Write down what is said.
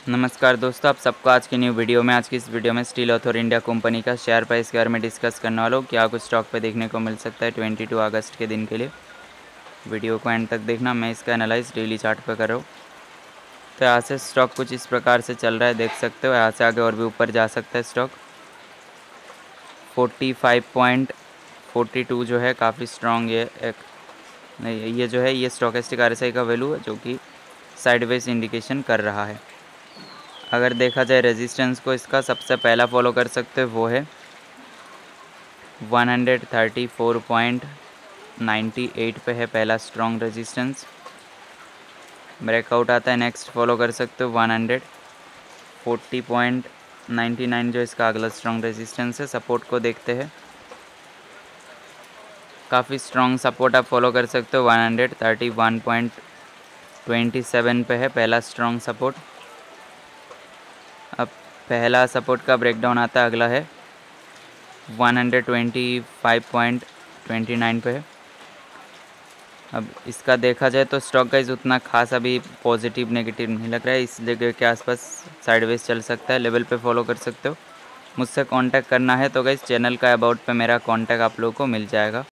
नमस्कार दोस्तों, आप सबको आज की न्यू वीडियो में। आज की इस वीडियो में स्टील ऑथर इंडिया कंपनी का शेयर प्राइस के बारे में डिस्कस करने वाला हूँ। क्या कुछ स्टॉक पे देखने को मिल सकता है 22 अगस्त के दिन के लिए। वीडियो को एंड तक देखना। मैं इसका एनालाइज डेली चार्ट पे कर रहा हूँ। तो यहाँ से स्टॉक कुछ इस प्रकार से चल रहा है, देख सकते हो। यहाँ से आगे और भी ऊपर जा सकता है स्टॉक। 45.42 जो है काफ़ी स्ट्रॉन्ग ये एक नहीं, ये जो है ये स्टॉकेस्टिक RSI का वैल्यू है जो कि साइडवेज इंडिकेशन कर रहा है। अगर देखा जाए रेजिस्टेंस को, इसका सबसे पहला फॉलो कर सकते हो वो है 134.98 पे है पहला स्ट्रॉन्ग रेजिस्टेंस। ब्रेकआउट आता है, नेक्स्ट फॉलो कर सकते हो 140.99 जो इसका अगला स्ट्रॉन्ग रेजिस्टेंस है। सपोर्ट को देखते हैं, काफ़ी स्ट्रॉन्ग सपोर्ट आप फॉलो कर सकते हो। 131.27 पे है पहला स्ट्रॉन्ग सपोर्ट। अब पहला सपोर्ट का ब्रेकडाउन आता है, अगला है 125.29 पे है। अब इसका देखा जाए तो स्टॉक गाइज उतना खास अभी पॉजिटिव नेगेटिव नहीं लग रहा है, इस जगह के आसपास साइडवेज चल सकता है। लेवल पे फॉलो कर सकते हो। मुझसे कांटेक्ट करना है तो गाइज चैनल का अबाउट पे मेरा कांटेक्ट आप लोगों को मिल जाएगा।